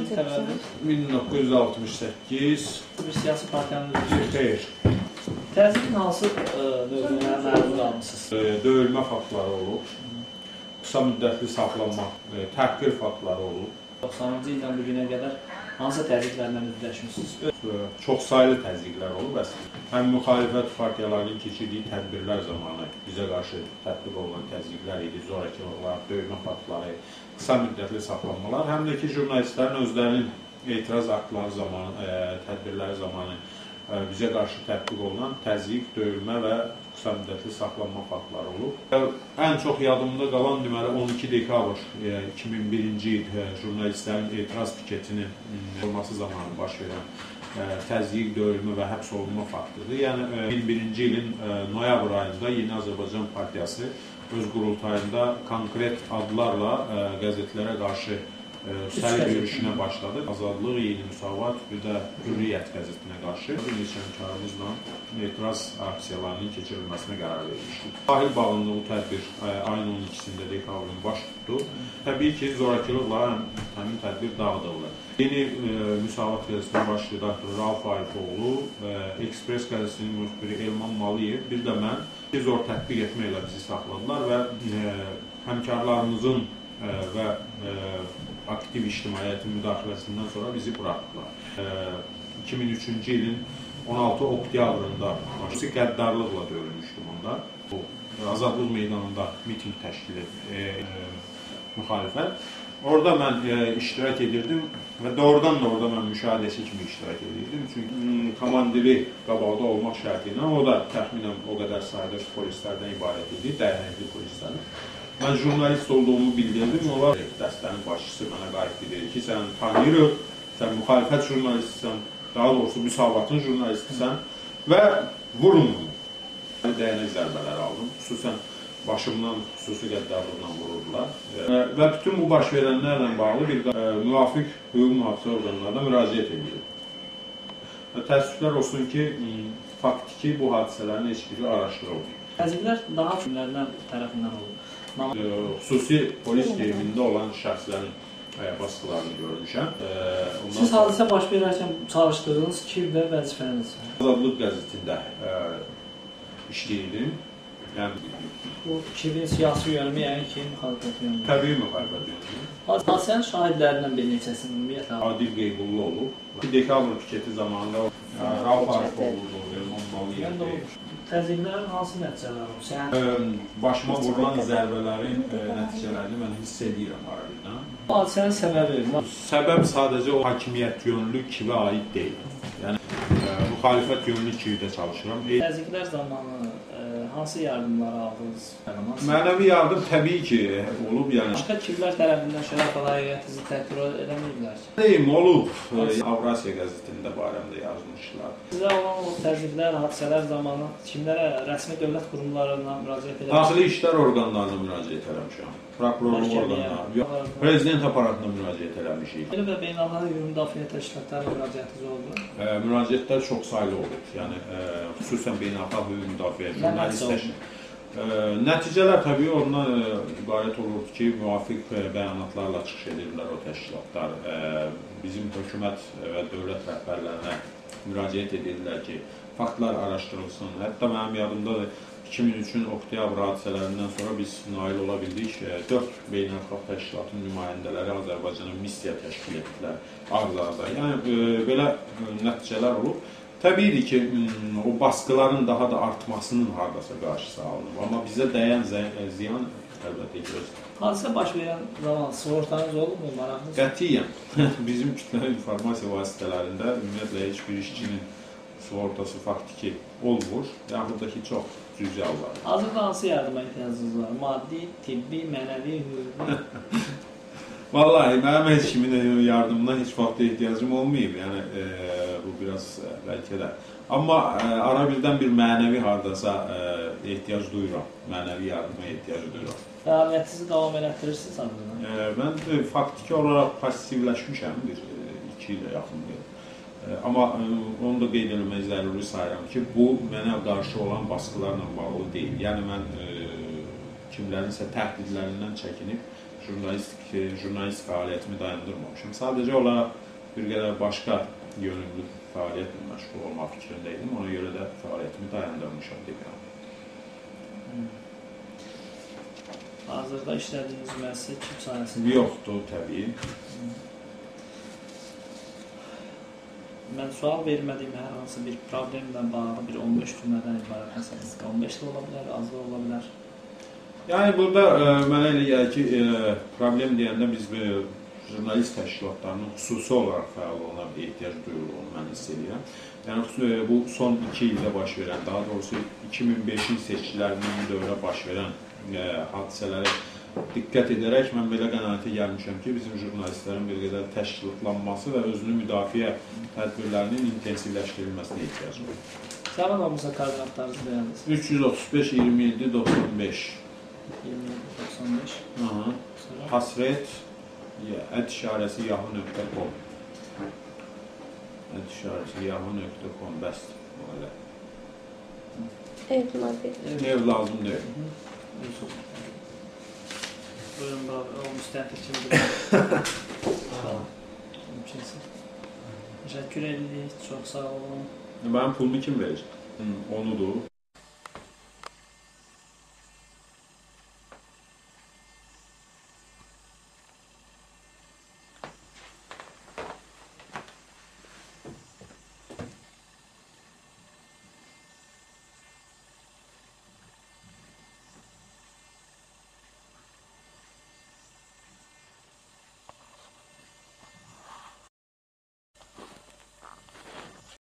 təvəllüd? 1968. Bir siyasi partiyanın üzvüsünüz? Xeyr. Təzyiqin hansı növünə məruz qalmışsınız? Döyülmə faktları olub, qısa müddətli saxlanma, təhqir faktları olub. 90-cı ildən bugünə qədər hansı təzyiqlərlə üzləşmişsiniz? Çox saylı təzyiqlər olub əslində. Həm müxalifət partiyalarının keçirdiyi tədbirlər zamanı bizə qarşı tətbiq olunan təzyiqlər idi, zorakılıqlar, döyülmə faktları, qısa müddətli saxlanmalar, həm də ki, jurnalistlərin özlərinin etiraz aktları zamanı, tədbirləri zamanı bizə qarşı tətbiq olunan təzyiq, döyülmə və qısa müddətli saxlanma faktları olub. Ən çox yadımda qalan deməli 12 dekabr 2001-ci il jurnalistlərin etiraz piketinin olması zamanı baş verən təzyiq, döyülmə və həbs olunma faktıdır. Yəni 2001-ci ilin noyabr ayında Yeni Azərbaycan Partiyası öz qurultayında konkret adlarla qəzetlərə qarşı sərgi yürüyüşünə başladı. Azadlıq, Yeni Müsavat, bir də Hürriyyət qəzetinə qarşı bir neçə həmkarımızla etiraz aksiyalarının keçirilməsinə qərar verilmişdir. Sahil bağında bu tədbir ayın 12-sində dekabrın baş tutdu. Təbii ki, zorakılıqla həmin tədbir dağıdıldı. Yeni Müsavat qəzetinin baş redaktoru Rauf Arifoğlu, Ekspres qəzetinin müxbiri Elman Maliyev, bir də mən zor tətbiq etməklə bizi saxladılar və həmkarlarımızın və aktiv ictimaiyyətin müdaxiləsindən sonra bizi buraxdılar. 2003-cü ilin 16 oktyabrında xüsusi qəddarlıqla döyülmüşdüm onda. Azadlıq meydanında miting təşkil müxalifət. Orada mən iştirak edirdim və doğrudan da orada mən müşahidəçi kimi iştirak edirdim. Çünki komandiri qabaqda olmaq şərti ilə, o da təxminən o qədər sayda polislərdən ibarət idi, dəyənəkli polislərdən. Mən jurnalist olduğumu bildirdim, onlar dəstənin başçısı mənə qayıtdı dedi ki, sən tanıyırıq, sən müxalifət jurnalistisən, daha doğrusu müsavatın jurnalistisən və vurun bunu. Dəyənək zərbələri aldım, xüsusən başımdan xüsusi qəddarlıqla vururdular və bütün bu baş verənlərlə bağlı bir müvafiq hüquq mühafizə orqanlarına müraciət edirdim. Təəssüflər olsun ki, faktiki bu hadisələrin heç biri araşdırılmıyor. Təzyiqlər daha kimlərdən tərəfindən olur? Xüsusi polis geyimində olan şəxslərin baskılarını görmüşəm. Siz hadisə baş verərkən çalışdığınız kim və vəzifəniz? Azadlıq qəzetində işləyirdim. Bu kimin siyasi yönümü, yəni ki, müxalifət yönümü? Təbii müxalifət yönümü. Hadisənin şahidlərindən bir neçəsinin ümumiyyətlə? Adil Qeybullu olub. Dekabr piketi zamanında Rauf Arifoğlu olmalı. Təzyiqlərin hansı nəticələri olub? Başıma vurulan zərbələrin nəticələrini mən hiss edirəm arabirdən. Hadisənin səbəbi? Səbəb sadəcə o hakimiyyət yönlü kivə aid deyil. Yəni, müxalifət yönlü kivdə çalışıram. Təzyiqlər zamanı hansı yardımları aldınız? Mənəvi yardım təbii ki, olub. Başqa kimlər tərəfindən şərəf əlahiyyətizi təhqir edəməyiblər ki? Deyim, olub. Avrasiya qəzetində barəmdə yazmışlar. Sizə olan o təzyiqlər, hadisələr zamanı kimlərə, rəsmi dövlət qurumlarına müraciət edəmişsiniz? Daxili işlər orqanlarına müraciət eləmişəm. Prokurorluq orqanlarına, prezident aparatına müraciət eləmişik. Və beynəlxalq müdafiə təşkilatlarına müraciətiniz oldu? Müraciətlər çox saylı olub. Yəni, xüsusən beynəlxalq müdafiə jurnalistlər. Nəticələr təbii ondan ibarət olurdu ki, müvafiq bəyanatlarla çıxış edirlər o təşkilatlar. Bizim hökumət və dövlət rəhbərlərinə müraciət edirlər ki, faktlar araşdırılsın. Hətta mənim yadımdadır, 2003-ün oktyabr hadisələrindən sonra biz nail ola bildik. 4 beynəlxalq təşkilatın nümayəndələri Azərbaycana missiya təşkil etdilər Ağdağda. Yəni, belə nəticələr olub. Təbiidir ki, o baskıların daha da artmasının hardasa qarşısı alınıb. Amma bizə dəyən ziyan əlbəttə ki, hadisə baş verən zaman sığortanız olub mu, maraqınız? Qətiyyən. Bizim kütləvi informasiya vasitələrində ümumiyyətlə heç bir işçinin sığortası faktiki olmur. Yaxud da ki, çox cüzi alır. Hazırda hansı yardıma ehtiyacınız var? Maddi, tibbi, mənəvi, hüquqi? Vallahi, mənim heç kimin yardımına heç vaxt ehtiyacım olmayıb. Yəni, bu biraz bəlkə də. Amma ara birdən bir mənəvi hardasa ehtiyac duyuram. Mənəvi yardıma ehtiyac duyuram. Fəaliyyətinizi davam elətdirirsiniz adına? Mən faktiki olaraq passivləşmişəm, 2 ilə yaxındır. Amma onu da qeyd etmək zəruri sayıram ki, bu mənə qarşı olan baskılarla bağlı deyil. Yəni, mən kimlərinsə təhdidlərindən çəkinib jurnalist fəaliyyətimi dayandırmamışam. Sadəcə olaraq bir qədər başqa yönümlü fəaliyyətlə məşğul olmaq fikrindəydim. Ona görə də fəaliyyətimi dayandırmışam deyirəm. Hazırda işlədiyiniz müəssisə kim sayəsində? Yoxdur, təbii. Mən sual vermədiyim hər hansı bir problemlə bağlı bir 15 cümlədən ibarət məsələsi. 15 də ola bilər, az da ola bilər. Yəni burada mənə elə gəlir ki, problem deyəndə biz jurnalist təşkilatlarının xüsusi olaraq fəal oluna ehtiyac duyulduğunu mən hiss edirəm. Yəni bu son 2 ildə baş verən, daha doğrusu 2005-in seçkilərinin dövrə baş verən hadisələri diqqət edərək mən belə qənaətə gəlmişəm ki, bizim jurnalistlərin bir qədər təşkilatlanması və özünü müdafiə tədbirlərinin intensivləşdirilməsinə ehtiyac var. Zaman olmasa koordinatlarınızı deyərdiniz. 335 27 95 27 95 Hesret @yahoo.com @yahoo.com bəsdir. Ev lazım deyil. Buyurun, o müstəntiq kimdir? Mümkünsə. Təşəkkür edirik, çox sağ olun. Mənim pulumu kim verir? Onudur.